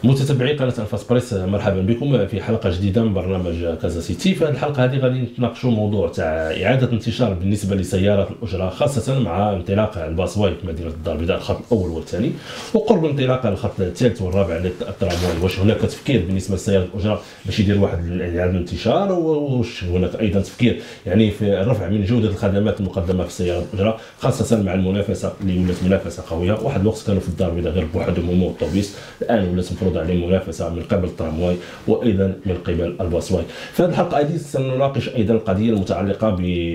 متتبعي قناه الفاس بريس، مرحبا بكم في حلقه جديده من برنامج كازا سيتي. في هذه الحلقه هذه غادي نتناقشوا موضوع تاع اعاده انتشار بالنسبه لسيارات الاجره، خاصه مع انطلاق الباصواي في مدينه الدار البيضاء الخط الاول والثاني، وقرب انطلاق الخط الثالث والرابع للترامواي. واش هناك تفكير بالنسبه لسيارات الاجره باش يدير واحد اعاده الانتشار؟ واش هناك ايضا تفكير يعني في الرفع من جوده الخدمات المقدمه في السيارات الاجره، خاصه مع المنافسه اللي ولات منافسه قويه؟ واحد الوقت كانوا في الدار البيضاء غير بوحدهم هما الطوبيس، الان ولات مفروض عليهم منافسه من قبل الترامواي وايضا من قبل الباصواي. في هذه الحلقه هذه سنناقش ايضا القضيه المتعلقه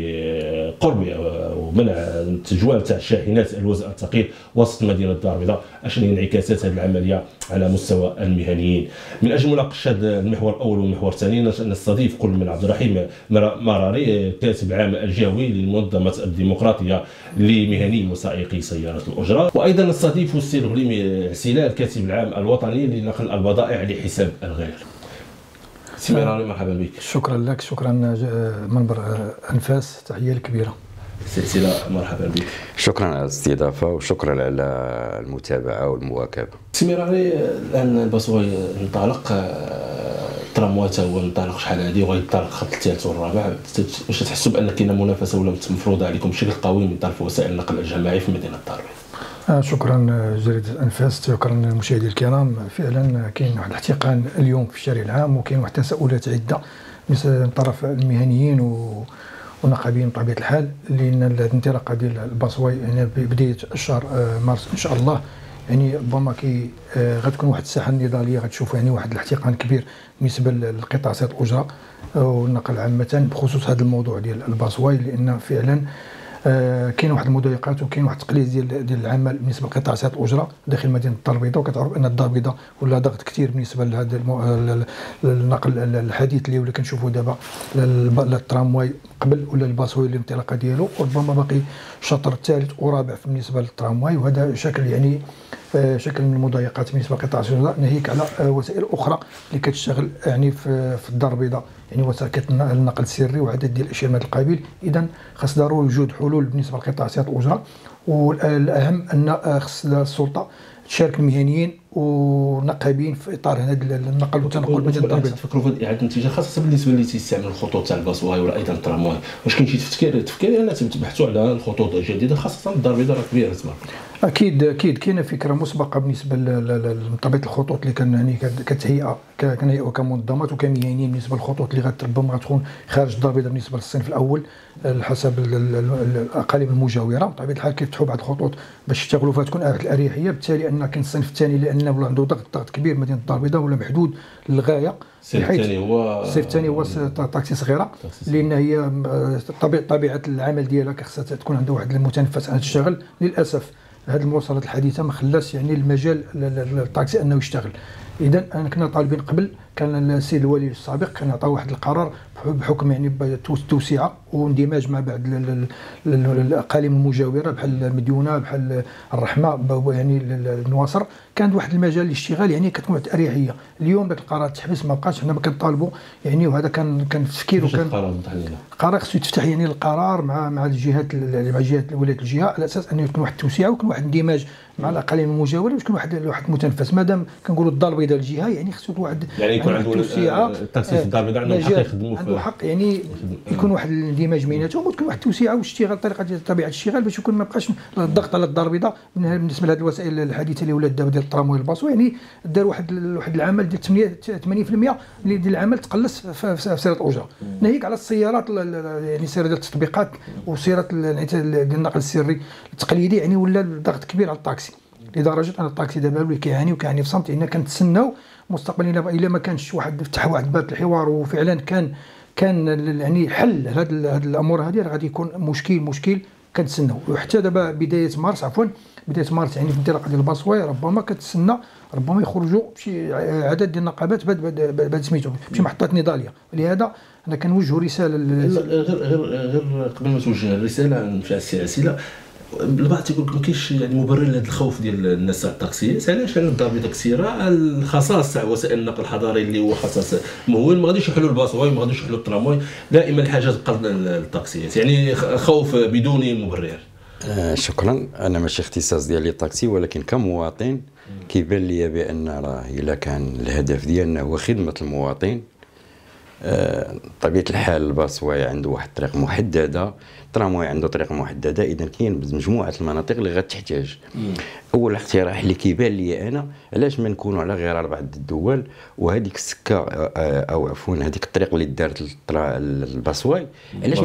بقرب ومنع التجوال تاع الشاحنات الوزن الثقيل وسط مدينه الدار البيضاء، اشنو هي انعكاسات هذه العمليه على مستوى المهنيين. من اجل مناقشه هذا المحور الاول والمحور الثاني نستضيف كل من عبد الرحيم مراري، كاتب عام الجهوي للمنظمه الديمقراطيه لمهني وسائقي سيارات الاجره، وايضا نستضيف السي غليمي عسيلة، الكاتب العام الوطني لنقل البضائع لحساب الغير. سي مراري مرحبا بك. شكرا لك، شكرا منبر انفاس، تحيه الكبيره. سلسله مرحبا بك. شكرا على الاستضافه وشكرا على المتابعه والمواكبه. سي مراري، الان الباصواي انطلق، الترامواي حتى هو انطلق شحال هذه وغينطلق الخط الثالث والرابع. واش تحسوا بان كاينه منافسه ولا مفروضه عليكم بشكل قوي من طرف وسائل النقل الجماعي في مدينه الدار البيضاء؟ شكرا جريدة أنفاس، شكرا المشاهدين الكرام. فعلا كاين واحد الاحتقان اليوم في الشارع العام، وكاين واحد التساؤلات عده من طرف المهنيين والنقابيين بطبيعه الحال، لان الانطلاقه ديال الباصواي يعني ببدايه شهر مارس ان شاء الله، يعني ربما غتكون واحد الساحه النضاليه، غتشوفوا يعني واحد الاحتقان كبير بالنسبه لقطاع سيارات الاجره والنقل عامه بخصوص هذا الموضوع ديال الباصواي، لان فعلا كاين واحد المضايقات وكاين واحد التقليص ديال العمل بالنسبه لقطاع سيارات الاجره داخل مدينه الدار البيضاء. وكتعرف ان الدار البيضاء ولا ضغط كثير بالنسبه لهذا النقل الحديث اللي ولا كنشوفوا دابا، لا الترامواي قبل ولا الباصواي الانطلاقه ديالو، وربما باقي شطر ثالث ورابع بالنسبه للترامواي، وهذا شكل يعني شكل من المضايقات بالنسبه لقطاع السيارات، ناهيك على وسائل اخرى اللي كتشتغل يعني في الدار البيضاء، يعني وسائل النقل السري وعدد ديال الاشياء من هذا القبيل. اذا خاص ضروري وجود حلول بالنسبه لقطاع سيارات الاجره، والاهم ان خاص السلطه تشارك المهنيين ونقابين في اطار هذا النقل والتنقل بين الدار البيضاء. تفكروا في اعاده الانتاج خاصه بالنسبه اللي تيستعمل الخطوط تاع الباصواي ولا ايضا الترامواي؟ واش كاين شي تفكير ان تبحثوا على الخطوط الجديده، خاصه الدار البيضاء راه كبيره تما؟ اكيد كاينه فكره مسبقه بالنسبه لطبيعه الخطوط اللي كان يعني كتهيئه كمنظمات وكمهنيين بالنسبه للخطوط اللي ربما غتكون خارج الدار البيضاء بالنسبه للصنف الاول حسب الاقاليم المجاوره. بطبيعه الحال كيفتحوا بعض الخطوط باش يشتغلوا فيها تكون الاريحيه، بالتالي ان كاين الصنف الثاني لانه عنده ضغط كبير مدينه الدار البيضاء ولا محدود للغايه. الصيف الثاني هو طاكسي صغيره، لان هي طبيعه العمل ديالها خاصها تكون عندها واحد المتنفس انها تشتغل. للاسف هذه المواصلات الحديثه ما خلاش يعني المجال للطاكسي انه يشتغل. اذا انا كنا طالبين قبل، كان السيد الولي السابق كان عطى واحد القرار بحكم يعني توسعه واندماج مع بعض الاقاليم المجاوره بحال المديونه بحال الرحمه يعني النواصر، كان واحد المجال للاشتغال يعني كتكون واحد الاريحيه. اليوم ذاك القرار تحبس ما بقاش، حنا ما كنطالبوا يعني، وهذا كان تفكير وكان قرار خصو يتفتح يعني القرار مع الجهات مع جهات ولايه الجهه على اساس انه يكون واحد التوسعه ويكون واحد اندماج مع الاقاليم المجاوره باش يكون واحد متنفس. مادام كنقولوا الدار البيضاء الجهه يعني خصو واحد يعني يكون عنده التاكسي في الدار البيضاء عندهم حق يخدموا، عنده حق يعني يكون واحد الاندماج بيناتهم وتكون واحد التوسعه والاشتغال طريقه طبيعه الاشتغال باش يكون ما بقاش الضغط على الدار البيضاء بالنسبه لهذه الوسائل الحديثه اللي ولات دابا ديال الترامواي والباص. يعني دار واحد العمل ديال 80% ديال العمل تقلص في سيارات الاجره، ناهيك على السيارات يعني السيارات ديال التطبيقات وسيارات ديال النقل السري التقليدي، يعني ولا الضغط كبير على الطاكسي لدرجه ان الطاكسي دابا ولا كيعاني في صمت. لان كنتسناو مستقبلا الا ما كانش فتح واحد باب الحوار وفعلا كان يعني حل هاد الامور هذه، راه غادي يكون مشكل كنتسناو. وحتى دابا بدايه مارس يعني في الانطلاقه ديال الباصواي ربما كتسنى ربما يخرجوا شي عدد ديال النقابات بعد سميتو بشي محطات نضاليه. ولهذا انا كنوجهوا رساله غير قبل ما توجه الرساله نمشي على السلسله. البعض تيقول لك ما كاينش يعني مبرر لهذا الخوف ديال الناس تاع الطاكسيات، علاش؟ لان الدار البيضاء كثيره، الخصاص تاع وسائل النقل الحضاري اللي هو خصاص مهول، ما غاديش يحلوا الباصواي ما غاديش يحلوا الترامواي، دائما الحاجه تبقى للطاكسيات، يعني خوف بدون مبرر. شكرا. انا ماشي اختصاص ديالي الطاكسي، ولكن كمواطن كيبان لي بان راه الا كان الهدف ديالنا هو خدمه المواطن، طبيعه الحال الباصواي عنده واحد الطريق محدده، الترامواي عنده طريق محدده، اذا كاين مجموعه المناطق اللي غتحتاج. اول اقتراح اللي كيبان لي انا، علاش ما نكونوا على غرار بعض الدول وهذيك السكه او عفوا هذيك الطريق اللي دارت الباصواي، علاش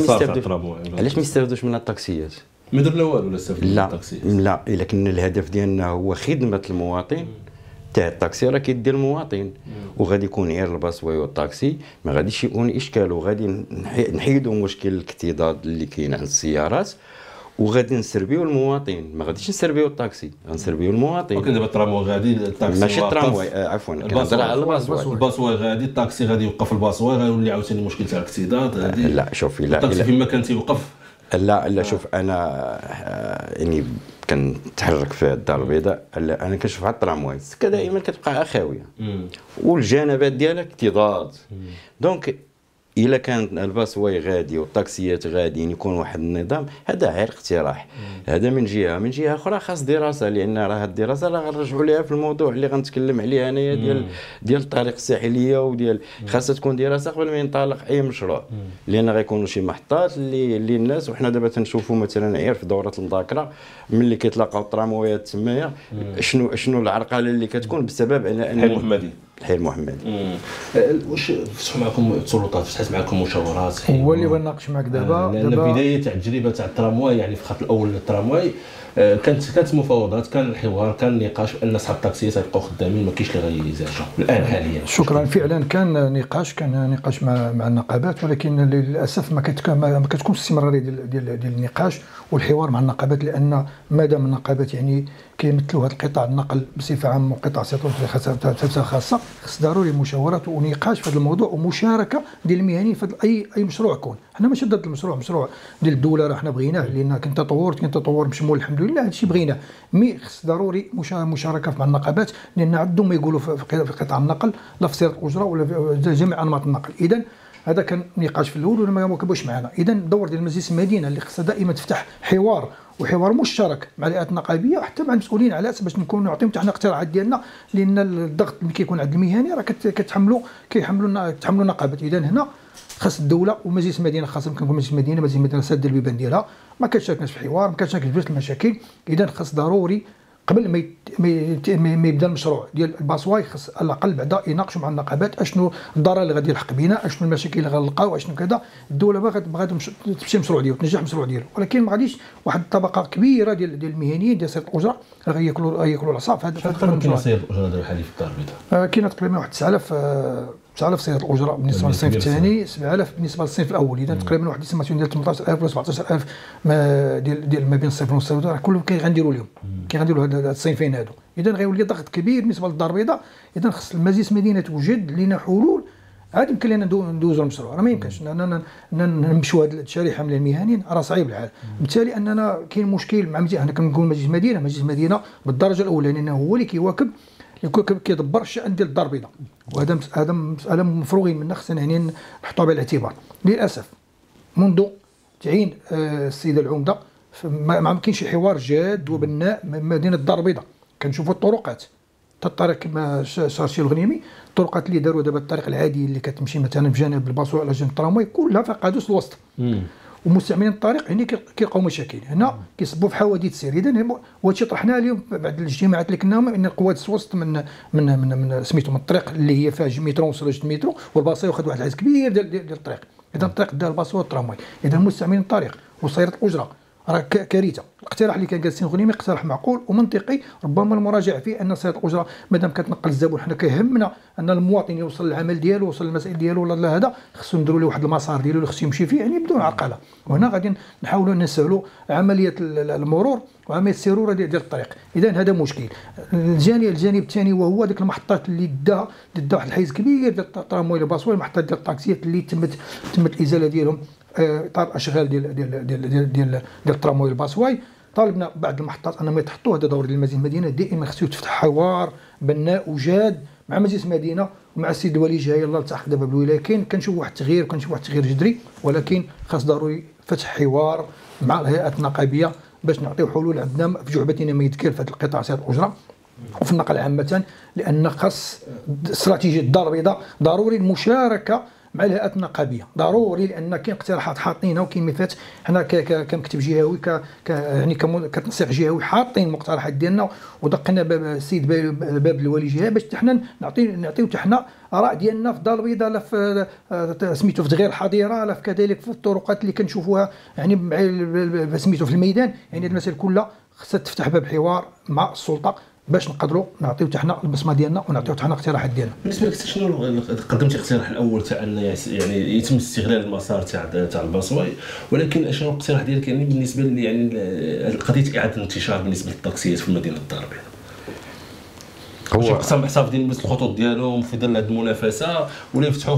ما يستافدوش منها الطاكسيات؟ ما درنا والو لا استفدنا من الطاكسيات. لا، الا كنا الهدف ديالنا هو خدمه المواطن، تاع الطاكسي راه كيدير المواطن، وغادي يكون غير الباصواي والطاكسي، ما غاديش يكون اشكال، وغادي نحيدوا مشكل الاكتضاد اللي كاين عند السيارات، وغادي نسربيو المواطن، ما غاديش نسربيو الطاكسي، غنسربيو المواطن. ولكن دابا الترامواي غادي، الطاكسي ماشي الترامواي، عفوا كنهضر على الباصواي غادي، الطاكسي غادي يوقف الباصواي، غيولي عاوتاني مشكل تاع الاكتضاد. لا شوف، الطاكسي فيما كان تيوقف. لا شوف، انا يعني كنتحرك في الدار البيضاء، انا كنشوف على الترامواي السكه دائما كتبقى خاويه، والجنبات ديالها اكتضاد. دونك الا كان الباصواي غادي والطاكسيات غاديين يكون واحد النظام، هذا غير اقتراح. هذا من جهه اخرى خاص دراسه، لان راه الدراسه راه غنرجعوا ليها في الموضوع اللي غنتكلم عليه انايا ديال الطريق الساحليه، وديال خاصها تكون دراسه قبل ما ينطلق اي مشروع، لان غيكونوا شي محطات اللي الناس، وحنا دابا تنشوفوا مثلا غير في دوره المذاكره ملي كيتلاقاو التراموايات تمايا، شنو العرقله اللي كتكون بسبب ان الحي المحمدي. واش فتحوا معكم السلطات، فتحت معكم مشاورات؟ هو اللي بناقش معك دابا. لان بدايه تاع التجربه تاع الترامواي، يعني في الخط الاول للترامواي كانت مفاوضات، كان الحوار، كان النقاش بان اصحاب الطاكسيات غيبقاو خدامين، ما كاينش اللي غيزعجوا الان حاليا. شكرا. فعلا كان نقاش مع النقابات، ولكن للاسف ما كتكونش استمراريه ديال النقاش والحوار مع النقابات، لان مادام النقابات يعني كيمثلوا هذا القطاع النقل بصفه عامه وقطاع السياطه خاصه، خص ضروري مشاورات ونقاش في هذا الموضوع، ومشاركه ديال المهنيين في اي مشروع يكون. حنا ماشي ضد المشروع ديال الدوله، راه حنا بغيناه، لان كاين تطور مشمول الحمد لله، هذا الشيء بغيناه، مي خص ضروري مشاركه مع النقابات، لان عندهم ما يقولوا في قطاع النقل، لا في صيانه الاجره ولا في جميع انماط النقل. اذا هذا كان نقاش في الاول وما كبوش معنا. اذا الدور ديال مجلس المدينه اللي خصها دائما تفتح حوار مشترك مع الهيئات النقابيه وحتى مع المسؤولين على اساس باش نكونوا نعطيهم حتى اقتراحات ديالنا، لان الضغط اللي كيكون عند المهني راه كيحملوا النقابات. اذا هنا خاص الدوله ومجلس المدينه، خاصه كنقول مجلس المدينه سد البيبان ديالها، ما كتشاركناش في الحوار، ما كتشاركش في المشاكل. اذا خاص ضروري قبل ما يبدا المشروع ديال الباصواي، خص على الاقل بعدا يناقشوا مع النقابات اشنو الضرر اللي غادي يلحق بينا، اشنو المشاكل اللي غنلقاو، اشنو كذا. الدوله باغا تمشي المشروع ديالو، تنجح المشروع ديالو، ولكن ما غاديش واحد الطبقه كبيره ديال المهنيين ديال صيانه الاجره راه غياكلوا العصا في هذا المشروع. صيانه الاجره دابا حاليا في الدار البيضاء كاينه تقريبا واحد 9000 صيانه الاجره بالنسبه للصيف الثاني، 7000 بالنسبه للصيف الاول. اذا تقريبا واحد الاستيماسيون ديال 18000 ولا 17000 ديال ما بين الصيف والنص راه كلهم غنديروا لهم، غنديروا هاد الصيفين هادو. اذا غيولي ضغط كبير بالنسبه للدار البيضاء. اذا خص المجلس المدينه توجد لنا حلول، عاد يمكن لنا ندوزوا المشروع، راه ما يمكنش اننا نمشوا هذه الشريحه من المهنيين، راه صعيب الحال. بالتالي اننا كاين مشكل مع انا كنقول مجلس المدينه بالدرجه الاولى، لانه هو اللي كيواكب كيدبر الشأن ديال الدار البيضاء، وهذا مساله مفروغين منها، خصنا يعني نحطوها بعين الاعتبار. للاسف منذ تعيين السيده العمده ما كاينش شي حوار جاد وبناء مدينه الدار البيضاء. كنشوفوا الطرقات، حتى الطريق كما شارشي الغنيمي، الطرقات اللي داروا دابا الطريق العادي اللي كتمشي مثلا بجانب الباص ولا جانب الترامواي كلها فقدوش الوسط، ومستعملين الطريق هنا كيلقاو مشاكل، هنا كيصبوا في حوادث سير. اذا وهادشي طرحناه اليوم بعد الاجتماعات اللي كنا ان القوات الوسط من سميتو من الطريق اللي هي فيها مترو ولا 2 مترو، والباص ياخذ واحد العدد كبير ديال الطريق. اذا الطريق ديال الباص والترامواي، اذا مستعملين الطريق وصيانه الاجره راه كارثه. الاقتراح اللي كان جالسين غنيمي اقتراح معقول ومنطقي، ربما المراجعه فيه ان صيانه الاجره مادام كتنقل الزبون، حنا كيهمنا ان المواطن يوصل للعمل ديالو، يوصل للمسائل ديالو، ولا هذا خصو نديروا له واحد المسار ديالو اللي خصو يمشي فيه يعني بدون عرقله. وهنا غادي نحاولوا نسهلوا عمليه المرور وعمليه السيروره ديال الطريق. اذا هذا مشكل. الجانب الثاني وهو ديك المحطات اللي داها واحد الحيز كبير ديال الترامواي الباصواي، المحطات ديال الطاكسيات اللي تمت الازاله ديالهم اطار الاشغال ديال الترامواي الباصواي. طالبنا بعض المحطات انهم يتحطوا، هذا دور ديال مجلس المدينه، دائما خصو يتفتح حوار بناء وجاد مع مجلس المدينه ومع السيد الولي جاي الله التحق دابا بالولايه. كنشوف واحد التغيير جذري، ولكن خاص ضروري فتح حوار مع الهيئات النقابيه باش نعطيو حلول. عندنا في جعبتنا ما يتكال في هذا القطاع سير الاجره وفي النقل عامه، لان خاص استراتيجيه الدار البيضاء ضروري المشاركه مع الهيئات النقابيه، ضروري، لان كاين اقتراحات حاطينها وكاين ملفات. حنا كمكتب جهوي يعني كتنسيق جهوي حاطين المقترحات ديالنا ودقنا باب السيد باب الولي جهه باش حنا نعطيو حنا اراء ديالنا في الدار البيضاء، لا في سميتو في تغيير الحظيره، لا في كذلك في الطرقات اللي كنشوفوها يعني سميتو في الميدان. يعني المسائل كلها خصها تفتح باب حوار مع السلطه باش نقدروا نعطيو حنا البصمه ديالنا ونعطيو حنا الاقتراحات ديالنا. بالنسبه لك شنو قدمتي الاقتراح الاول تاع ان يعني يتم استغلال المسار تاع الباصواي، ولكن شنو الاقتراح ديالك يعني بالنسبه يعني قضيه اعاده الانتشار بالنسبه للتاكسيات في مدينه الدار البيضاء؟ هو قسم حساب مثل الخطوط ديالهم في ظل هذه المنافسه، ولا يفتحوا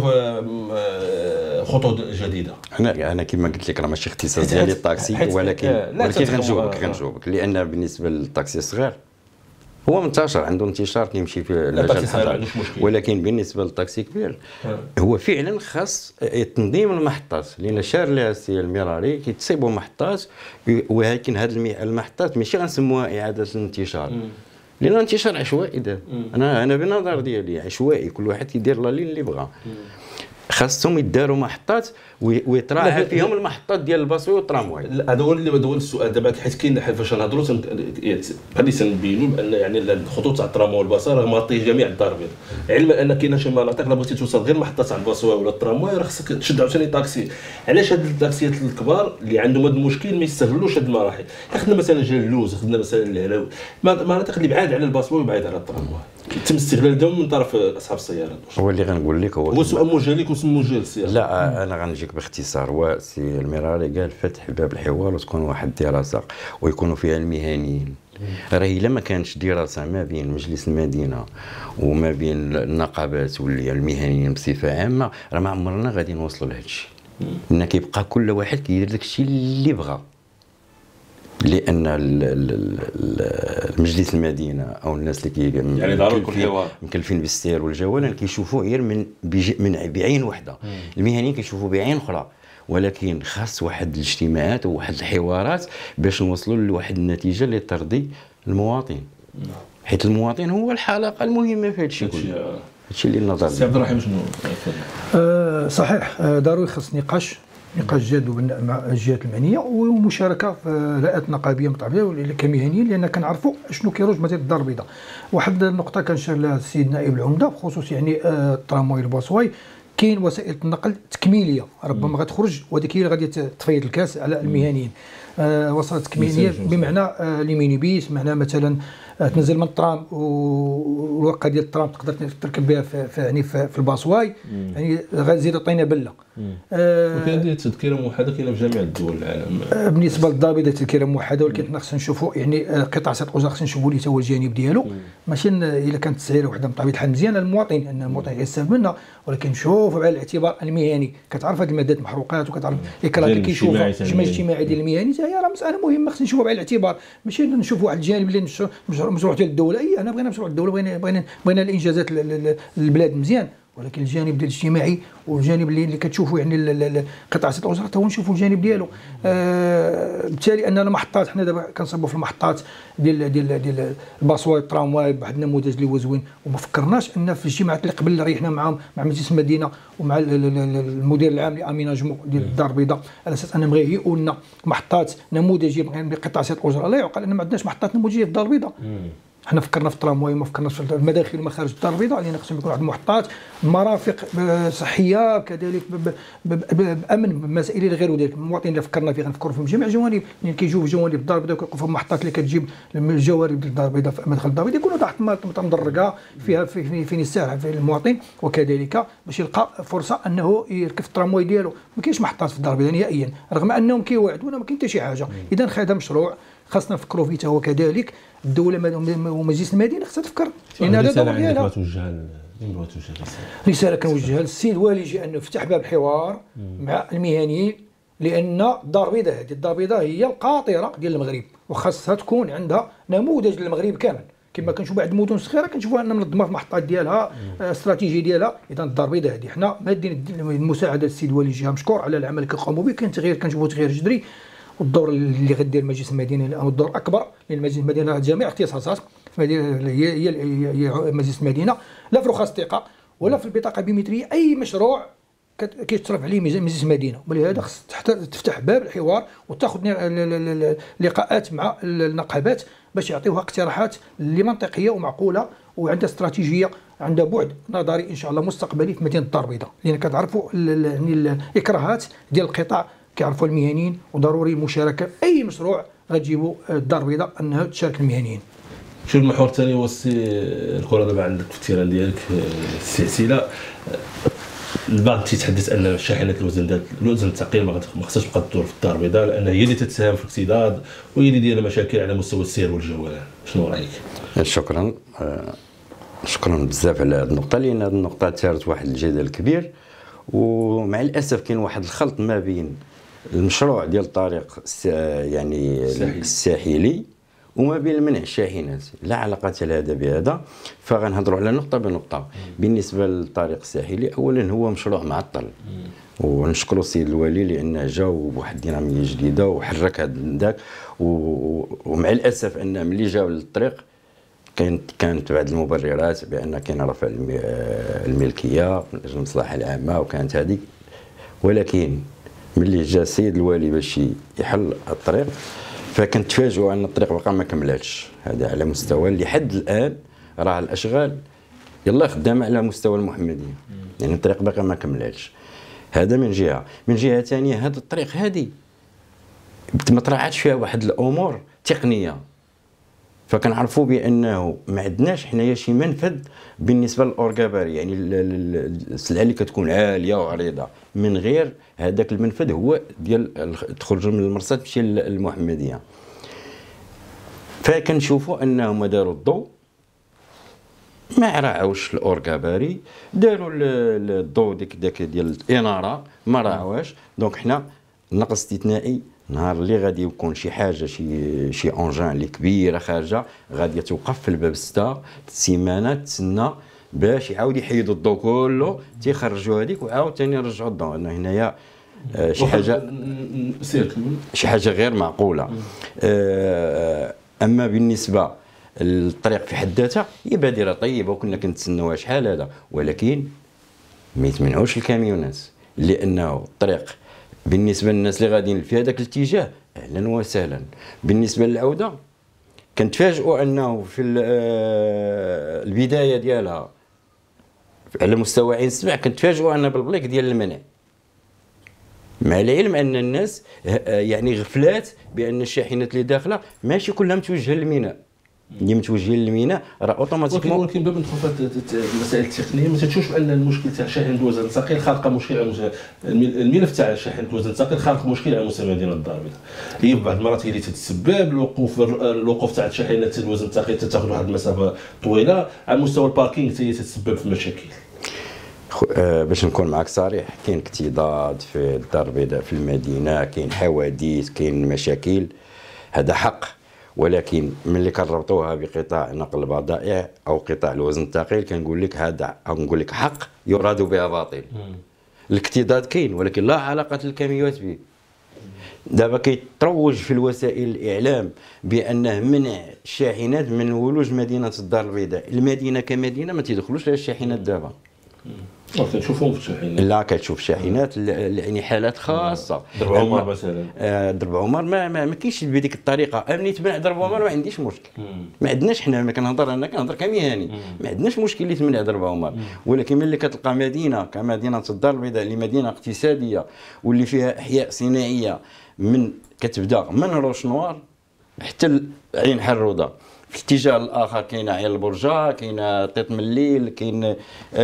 خطوط جديده؟ انا كما قلت لك راه ماشي اختصاص ديالي الطاكسي، ولكن غنجاوبك لان بالنسبه للطاكسي الصغير هو منتشر، عنده انتشار كيمشي في المجال، ولكن بالنسبه للطاكسي كبير هو فعلا خاص تنظيم المحطات، لان شار لها السي المراري كيتصيبوا محطات، ولكن هذه المحطات ماشي غنسموها اعاده الانتشار، لان الانتشار عشوائي دابا. انا بالنظر ديالي عشوائي، كل واحد كيدير لا اللي بغا. خاصهم يداروا محطات ويتراعى فيهم المحطات ديال الباصوي والترامواي. هذا هو السؤال دابا، حيت كاين فاش نهضروا غادي تنبينوا بان يعني الخطوط تاع الترامواي والباصوي راه مغطيه جميع الدار البيضاء، علما ان كاين شي مناطق لا بغيتي توصل غير محطه تاع الباصوي ولا الترامواي راه خصك تشد عاوتاني طاكسي. علاش هاد الطاكسيات الكبار اللي عندهم هذا المشكل ما يستغلوش هاد المراحل؟ خدنا مثلا جلوز، خدنا مثلا الهلاوي، مناطق اللي بعاد على الباصوي وبعاد على الترامواي، يتم استغلال دهم من طرف اصحاب السيارات. هو اللي غنقول لك هو سؤال موجه لك وموجه للسياره. لا انا غنجيك باختصار. هو السي المراري قال فتح باب الحوار وتكون واحد الدراسه ويكونوا فيها المهنيين. راه الا ما كانتش دراسه ما بين مجلس المدينه وما بين النقابات والمهنيين بصفه عامه، راه ما عمرنا غادي نوصلوا لهذا الشيء، لان كيبقى كل واحد كيدير داك الشيء اللي بغى. لان المجلس المدينه او الناس اللي يعني ضروري كل حوار مكلفين بالسير والجوله كيشوفوا غير من بعين واحده، المهنيين كيشوفوا بعين اخرى، ولكن خاص واحد الاجتماعات وواحد الحوارات باش نوصلوا لواحد النتيجه اللي ترضي المواطن، حيت المواطن هو الحلقه المهمه في هذا الشيء كله. هادشي اللي النظر. سي عبد الرحيم شنو؟ صحيح، ضروري خاص نقاش جاد مع الجهات المعنيه ومشاركه في الهيئات النقابيه بالطبيعه كمهنيين، لان كنعرفوا شنو كيروج مدينه الدار البيضاء. واحد النقطه كنشير لها السيد نائب العمده بخصوص يعني الترامواي الباصواي، كاين وسائل النقل تكميليه ربما غتخرج وهذيك هي اللي غادي تفيض الكاس على المهنيين. وسائل تكميليه بمعنى لي بيس، معنى مثلا تنزل من الترام والوقه ديال الترام تقدر تركب بها في الباصواي، يعني غنزيدوا عطينا بله. وكاين ديال التذكره موحده كاينه في جميع الدول العالم. بالنسبه للدار البيضاء التذكره موحده، ولكن حنا خصنا نشوفوا يعني قطاع سير الأجرة خصنا نشوفوا ليه هو الجانب ديالو، ماشي الا كانت التسعيره وحده بطبيعه الحال مزيانه للمواطن ان المواطن غيستافد منها، ولكن نشوفوا بعين الاعتبار المهني. كتعرف هذه المادات المحروقات وكتعرف الاكراه اللي كيشوف الاجتماعي الاجتماعي ديال المهني حتى هي راه مساله مهمه خصنا نشوفوا بعين الاعتبار، ماشي نشوفوا واحد الجانب اللي مشروع ديال الدوله. انا بغينا مشروع الدوله، بغينا الانجازات للبلاد مزيان، ولكن الجانب ديال الاجتماعي والجانب اللي كتشوفوا يعني قطاع سير الأجرة هو نشوفوا الجانب ديالو. بالتالي ان المحطات حنا دابا كنصبوا في المحطات ديال الباصواي الترامواي بواحد النموذج اللي هو زوين، وما فكرناش ان في الجمعات اللي قبل ريحنا معاهم مع مجلس المدينه ومع المدير العام لاميناجمون ديال الدار البيضاء على اساس انهم غيهيئوا لنا محطات نموذجيه بقطاع سير الأجرة. لا يعقل ان ما عندناش محطات نموذجيه في الدار البيضاء. حنا فكرنا في الترامواي وما فكرناش في المداخل ومخارج الدار البيضاء، لان خصهم يكون واحد المحطات مرافق صحيه كذلك بامن بمسائل الى غير ذلك. المواطنين اللي فكرنا فيه غنفكروا فيهم جميع الجوانب، لان كيجيو في جوانب الدار البيضاء وكيوقفوا في المحطات اللي كتجيب الجوانب ديال الدار البيضاء في مدخل الدار البيضاء يكونوا تحت مدرجه فيها فين الساعه في المواطن، وكذلك باش يلقى فرصه انه يركب الترامواي ديالو. ما كاينش محطات في الدار البيضاء نهائيا، رغم انهم كيوعدونا ما كاين حتى شي حاجه. اذا هذا مشروع خاصنا نفكروا فيه هو كذلك. الدوله ومجلس المدينه خصها تفكر، لان هذا دور ديالها. رساله كنوجهها للسيد والي انه يفتح باب الحوار مع المهنيين، لان الدار البيضاء هي القاطره ديال المغرب، وخاصها تكون عندها نموذج للمغرب كامل. كما كنشوفوا بعض المدن الصغيره كنشوفوها ان منظمه في المحطات ديالها استراتيجيه ديالها. اذا الدار البيضاء هذه حنا مادين المساعده للسيد والي الجهه مشكور على العمل اللي كيقوموا به. كاين تغيير كنشوفوا تغيير جذري، والدور اللي غدير مجلس المدينه هو الدور اكبر، لان مجلس المدينه راه جميع اختصاصات هي مجلس المدينه، لا في رخص الثقه ولا في البطاقه البيومتريه، اي مشروع كيتصرف عليه مجلس المدينه. ولهذا خص تفتح باب الحوار وتاخذ لقاءات مع النقابات باش يعطيوها اقتراحات اللي منطقيه ومعقوله وعندها استراتيجيه، عندها بعد نظري ان شاء الله مستقبلي في مدينه الدار البيضاء، لان كتعرفوا يعني الاكراهات ديال القطاع كيعرفوا المهنيين، وضروري المشاركه اي مشروع غتجيبوا الدار البيضاء انها تشارك المهنيين. شو المحور الثاني هو الكره دابا عندك في التيران ديالك السلسله. البعض تيتحدث ان شاحنه الوزن الثقيل ما خصهاش تبقى تدور في الدار البيضاء، لان هي اللي تتساهم في الاكتظاظ وهي اللي دايره مشاكل على مستوى السير والجولان. شنو رايك؟ شكرا بزاف على هذه النقطه، لان هذه النقطه ثارت واحد الجدل كبير، ومع الاسف كاين واحد الخلط ما بين المشروع ديال الطريق يعني الساحلي وما بين منع الشاحنات، لا علاقه لهذا بهذا. فغنهضروا على نقطه بنقطه. بالنسبه للطريق الساحلي، اولا هو مشروع معطل، ونشكروا السيد الوالي لانه جا بواحد الديناميه جديده وحرك هذا ذاك. ومع الاسف ان ملي جاو للطريق كانت بعض المبررات بان كاين رفع الملكيه من اجل المصلحه العامه وكانت هذيك، ولكن ملي جا السيد الوالي باش يحل الطريق فكنتفاجئوا ان الطريق باقا ما كملاتش. هذا على مستوى اللي حد الان راه الاشغال يلا خدامه على مستوى المحمديه، يعني الطريق باقا ما كملاتش. هذا من جهه. من جهه ثانيه هذا الطريق هذه ما طرحتش فيها واحد الامور تقنيه، فكنعرفوا بانه ما عندناش حنايا شي منفذ بالنسبه للاوركاباري، يعني السلعه اللي كتكون عاليه وعريضه من غير هذاك المنفذ هو ديال تخرج من المرصد تمشي للمحمديه. فكنشوفوا انهم داروا الضوء ما راعوش الاوركاباري، داروا الضوء داك ديال الاناره ما راعوهاش. دونك حنا نقص استثنائي نهار اللي غادي يكون شي حاجه شي اونجان اللي كبيره خارجه غادي توقف في الباب 6 سيمانه تسنى باش يعاود يحيدوا الضوء كله تيخرجوا هذيك وعاود ثاني يرجعوا الضوء. انه هنايا شي حاجه غير معقوله. اما بالنسبه للطريق في حد ذاتها هي بادره طيبه وكنا كنتسناوها شحال هذا، ولكن ما يتمنعوش الكاميونات، لانه الطريق بالنسبه للناس اللي غاديين في هذاك الاتجاه اهلا وسهلا. بالنسبه للعوده كنتفاجئوا انه في البدايه ديالها على مستوى عين السبع كنتفاجئوا ان بالبليك ديال المنع، مع العلم ان الناس يعني غفلات بان الشاحنات اللي داخله ماشي كلها متوجهه للميناء، اللي متوجهين للميناء راه اوتوماتيكمون. ولكن باب ندخل في المسائل التقنيه ما تشوفش بان المشكل تاع شاحنه الوزن الثقيل خالقه مشكل على الملف تاع شاحنه الوزن الثقيل خالق مشكل على مستوى مدينه الدار البيضاء. هي في بعض المرات هي اللي تتسبب الوقوف تاع شاحنات الوزن الثقيل تاخذ واحد المسافه طويله، على مستوى الباركينغ حتى هي تتسبب في مشاكل. باش نكون معك صريح، كاين اكتظاظ في الدار البيضاء في المدينه، كاين حوادث، كاين مشاكل، هذا حق. ولكن ملي كنربطوها بقطاع نقل البضائع او قطاع الوزن الثقيل كنقول لك هذا او نقول لك حق يراد بها باطل. الاكتظاظ كاين ولكن لا علاقه للكاميوات به. دابا كيتروج في الوسائل الاعلام بانه منع الشاحنات من ولوج مدينه الدار البيضاء، المدينه كمدينه ما تيدخلوش لها الشاحنات دابا. كنشوفهم في الشاحنات. لا كتشوف شاحنات يعني حالات خاصه. درب عمر مثلا. درب عمر ما كاينش بهذيك الطريقه. امني تمنع درب عمر ما عنديش مشكل. ما عندناش حنا انا كنهضر كمهني، ما عندناش مشكل اللي تمنع درب عمر. ولكن ملي كتلقى مدينه كمدينه الدار البيضاء اللي مدينه اقتصاديه واللي فيها احياء صناعيه كتبدا من روش نوار حتى عين حروضه، في الاتجاه الاخر كاين عين البرجه، كاين طيط من الليل، كاين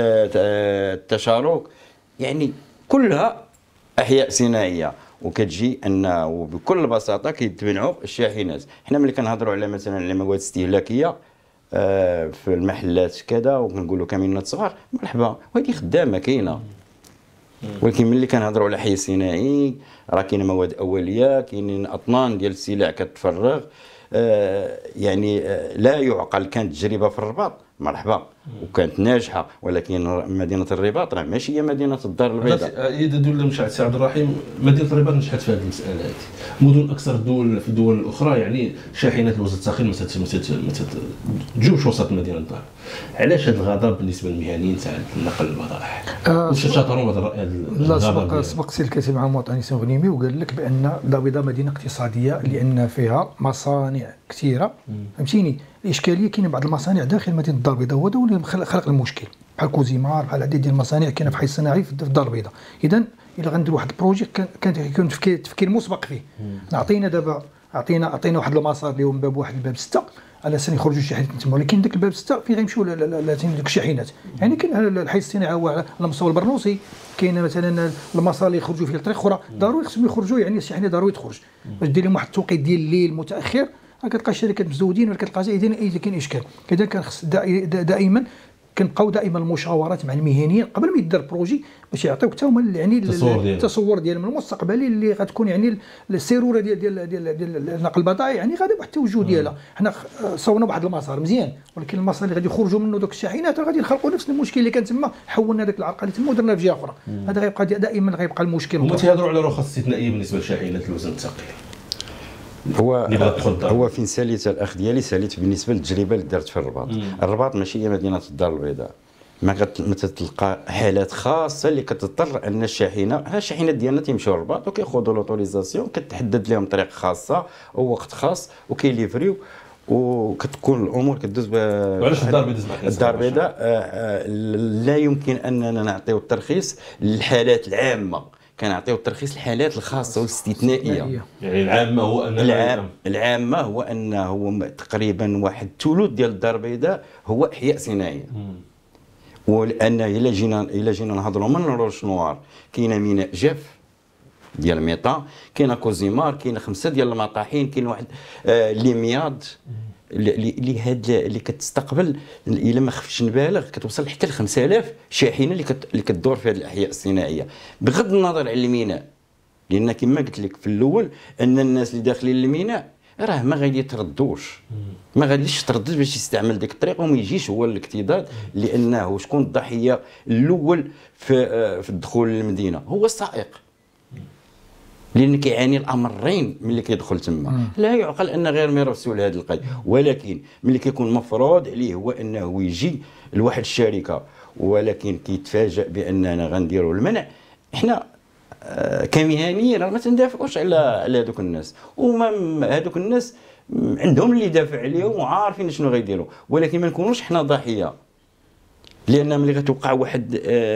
التشارك، يعني كلها احياء صناعيه. وكتجي انه بكل بساطه كيتبنعوا الشاحنات. حنا ملي كنهضروا على مثلا على مواد استهلاكيه في المحلات كذا وكنقولوا كمينات صغار مرحبا وهذه خدامه كاينه، ولكن ملي كنهضروا على حي صناعي راه كاين مواد اوليه، كاينين اطنان ديال السلع كتفرغ. يعني لا يعقل. كانت تجربه في الرباط مرحبا وكانت ناجحه، ولكن مدينه الرباط راه ماشي هي مدينه الدار البيضاء. اذا دوله مشاعر سي عبد الرحيم، مدينه الرباط نجحت في هذه المساله هذه. مدن اكثر الدول في الدول الاخرى يعني شاحنات الوسط الثقيل ما تجوش وسط مدينه الدار. علاش هذا الغضب بالنسبه للمهنيين تاع نقل البضائع؟ واش تشاطرون هذا الغضب؟ لا، سبق سي الكاتب عام وطني سنغنيمي وقال لك بان الدار البيضاء مدينه اقتصاديه لان فيها مصانع كثيره، فهمتيني. الاشكاليه كاين بعض المصانع داخل مدينه الدار البيضاء، هو اللي خلق المشكل، بحال كوزيمار، بحال العديد ديال المصانع كاينه في حي الصناعي في الدار البيضاء. اذا الا غندير واحد البروجي كان يكون تفكير مسبق فيه. عطينا دابا عطينا واحد المسار اللي هو من باب واحد لباب 6 على اساس يخرجوا الشاحنات من تما، ولكن داك الباب 6 فين غيمشيو ديك الشاحنات؟ يعني كاين الحي الصناعي هو على مستوى البرنوسي، كاين مثلا المسار اللي يخرجوا فيه لطريق اخرى، ضروري خصهم يخرجوا، يعني الشاحنه ضروري تخرج. باش دير لهم واحد التوقيت ديال الليل متاخر كتلقى الشركات مزودين ولا كتلقى اذا كاين اشكال. اذا كان خص دائما كنبقاو دائما المشاورات مع المهنيين قبل ما يدار بروجي باش يعطيوك حتى هما يعني التصور ديالهم المستقبلي اللي غتكون يعني السيروره ديال نقل البضائع، يعني غادي بواحد التوجه ديالها. حنا صوبنا واحد المسار مزيان، ولكن المسار اللي غادي يخرجوا منه دوك الشاحنات غادي نخلقوا نفس المشكل اللي كان تما، حولنا داك العرقله اللي تما ودرنا في جهه اخرى. هذا غيبقى دائما المشكل. هما تيهضروا على رخص استثنائيه بالنسبه للشاحنات الوزن الثقيل. هو فين ساليت الاخ ديالي، ساليت بالنسبه للتجربه اللي دارت في الرباط. الرباط ماشي هي مدينه الدار البيضاء، ما تلقى حالات خاصه اللي كتضطر ان الشاحنات ديالنا تيمشيو للرباط وكياخذوا لوطوريزاسيون، كتحدد لهم طريق خاصه ووقت خاص وكيليفريو، وكتكون الامور كدوز. وعلاش الدار البيضاء؟ الدار البيضاء لا يمكن اننا نعطيو الترخيص للحالات العامه، كنعطيو الترخيص للحالات الخاصه والاستثنائيه. يعني العامه هو ان العامه هو انه تقريبا واحد الثلث ديال الدار البيضاء هو احياء صناعيه. ولان الا جينا نهضروا من روش نوار، كاينه ميناء جاف ديال ميطا، كاينه كوزيمار، كاينه 5 ديال المطاحين، كاين واحد ليمياد اللي كتستقبل، الا ما خفتش نبالغ كتوصل حتى ل 5000 شاحنه اللي كتدور في هذه الاحياء الصناعيه، بغض النظر على الميناء. لان كما قلت لك في الاول ان الناس اللي داخلين الميناء راه ما غادي يتردوش، ما غاديش تردد باش يستعمل ديك الطريق وما يجيش هو الاكتضاد، لانه شكون الضحيه الاول في الدخول للمدينه؟ هو السائق، لان كيعاني الامرين ملي كيدخل تما. لا يعقل ان غير ما يرسلوا لهذا القيد، ولكن ملي كيكون مفروض عليه هو انه يجي لواحد الشركه ولكن كيتفاجأ باننا غنديروا المنع، احنا كمهنيين ما تندافعوش على هذوك الناس، وما هذوك الناس عندهم اللي يدافع عليهم وعارفين شنو غيديروا، ولكن ما نكونوش حنا ضحيه. لان ملي غتوقع واحد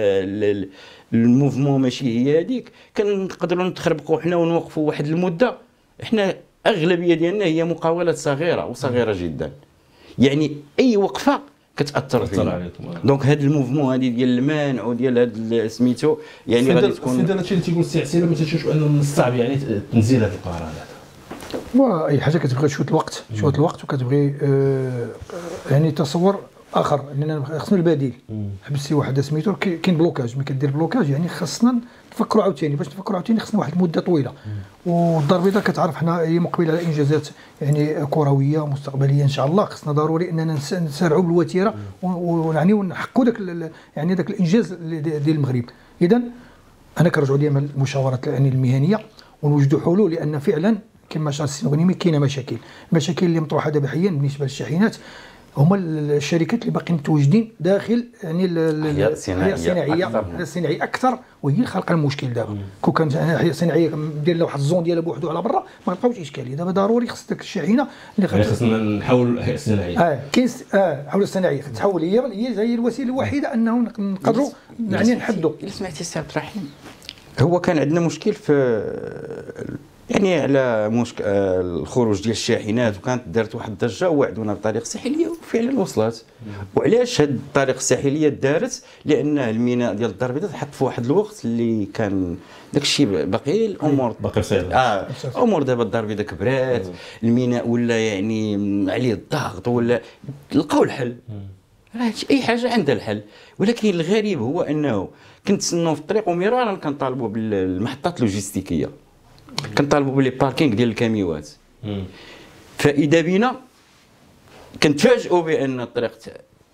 الموفمون ماشي هي هذيك، كنقدروا نتخربقوا حنا ونوقفوا واحد المده. احنا اغلبيه ديالنا هي مقاولات صغيره وصغيره جدا، يعني اي وقفه كتاثر فينا. دونك هذا الموفمون هذه ديال المانع وديال هذا سميتو يعني غادي تكون هذا الشيء اللي تيقول السي حسين، ما تنشوفش انه من الصعب يعني تنزيل هذه القرارات. واي حاجه كتبغي شويه الوقت وكتبغي يعني تصور اخر، لان خصنا البديل. حبستي واحد سميتو كاين بلوكاج، ملي كدير بلوكاج يعني خصنا نفكروا عاوتاني، باش نفكروا عاوتاني خصنا واحد المده طويله. والدار البيضاء كتعرف حنا هي مقبله على انجازات يعني كرويه مستقبليه ان شاء الله، خصنا ضروري اننا نسارعوا بالوتيره ويعني ونحققوا يعني داك الانجاز ديال المغرب. اذا انا كنرجعوا ديما المشاورات يعني المهنيه ونوجدوا حلول، لان فعلا كما شرح السي نغنيمي كاينه مشاكل اللي مطروحه دابا حاليا بالنسبه للشاحنات. هما الشركات اللي باقيين متواجدين داخل يعني الصناعيه اكثر، وهي اللي خلق المشكل دابا. كون كانت احياء صناعيه دير لها واحد الزون ديالها بوحدو على برا ما نلقاوش اشكاليه. دابا ضروري خص داك الشاحنه اللي خصنا نحاولوا الاحياء الصناعيه. كاين حول الصناعيه تحول هي الوسيله الوحيده انه نقدروا يعني نحدوا. الا سمعتي السي عبد الرحيم، هو كان عندنا مشكل في يعني على الخروج ديال الشاحنات، وكانت دارت واحد الضجه ووعدونا بطريق ساحليه وفعلا وصلت. وعلاش هاد الطريق الساحليه دارت؟ لان الميناء ديال الدار البيضاء تحط في واحد الوقت اللي كان داك الشيء باقي الامور باقي صعيبه. امور دابا الدار البيضاء كبرات، الميناء ولا يعني عليه الضغط، ولا لقاو الحل. اي حاجه عندها الحل، ولكن الغريب هو انه كنتسناو في الطريق ومرارا كنطالبوا بالمحطات اللوجستيكيه، كنطالبوا بلي باركينغ ديال الكاميوات. فاذا بنا كنتفاجئوا بان الطريق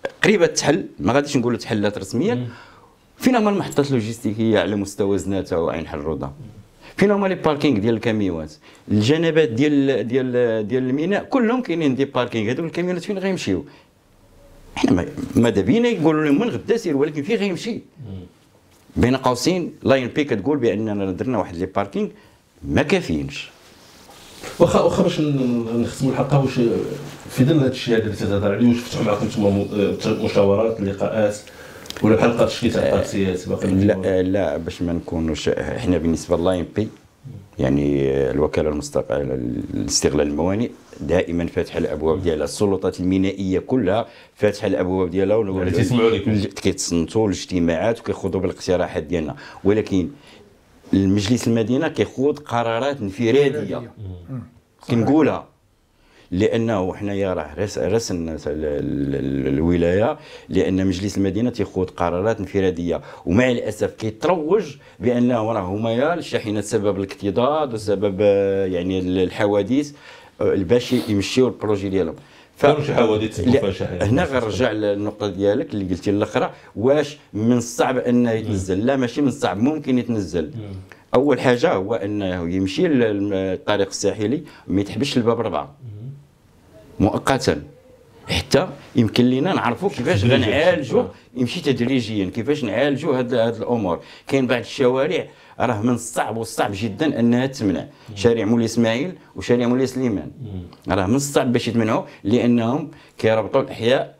قريبه تحل، ما غاديش نقولوا تحلات رسميا. فين هما المحطات اللوجستيكيه على مستوى زناتة وعين حروضه؟ فين هما لي باركينغ ديال الكاميوات؟ الجنبات ديال الميناء كلهم كاينين دي باركينغ. هذوك الكاميونات فين غيمشيو؟ حنا ماذا بينا يقولوا لهم من غدا سير، ولكن فين غيمشي؟ بين قوسين لاين بي كتقول باننا درنا واحد لي باركينغ ما كافيينش. واخا باش نختموا الحلقه، واش في ظل هذا الشيء اللي تتهضر عليه، واش فتحوا معكم انتم مشاورات لقاءات ولا بحال لقاء تشكيل تاع الطاكسيات باقي؟ لا باش ما نكونوش احنا بالنسبه للاين بي يعني الوكاله المستقله لاستغلال الموانئ دائما فاتحه الابواب ديالها، السلطات المينائيه كلها فاتحه الابواب ديالها يعني تسمعوا لكم، كيتصنتوا الاجتماعات وكيخوضوا بالاقتراحات ديالنا، ولكن المجلس المدينه كيخوض قرارات انفراديه كنقولها، لانه حنايا راه رسلنا الولايه لان مجلس المدينه تيخوض قرارات انفراديه، ومع الاسف كيتروج بانه راه هما الشاحنات سبب الاكتظاظ وسبب يعني الحوادث باش يمشيو البروجي ديالهم. شي حوادث هنا غنرجع للنقطه ديالك اللي قلتي الاخرى، واش من الصعب انه يتنزل؟ لا ماشي من الصعب، ممكن يتنزل. اول حاجه هو انه يمشي الطريق الساحلي ما يتحبسش الباب 4 مؤقتا، حتى يمكن لنا نعرفوا كيفاش غنعالجوا، يمشي تدريجيا كيفاش نعالجوا هاد الامور. كاين بعض الشوارع راه من الصعب والصعب جدا انها تمنع، شارع مولاي اسماعيل وشارع مولاي سليمان راه من الصعب باش يتمنعوا، لانهم كيربطوا الاحياء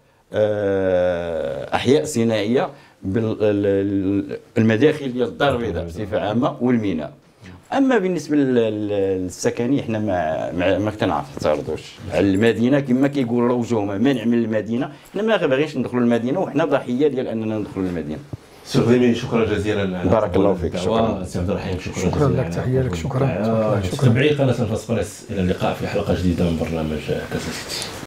احياء صناعيه بالمداخل ديال الدار البيضاء بصفه عامه والميناء. اما بالنسبه للسكني حنا ما كنعترضوش على المدينه كما كيقولوا وجوههم منع من المدينه، حنا ما باغيينش ندخلوا المدينه وحنا ضحيه ديال اننا ندخلوا المدينه. سي غريمي شكرا جزيلا، بارك الله فيك. شكرا سي عبد الرحيم، شكرا لك، تحيه لك، شكرا. تابعي قناه الفاسبريس، الى اللقاء في حلقه جديده من برنامج كاسا سيتي.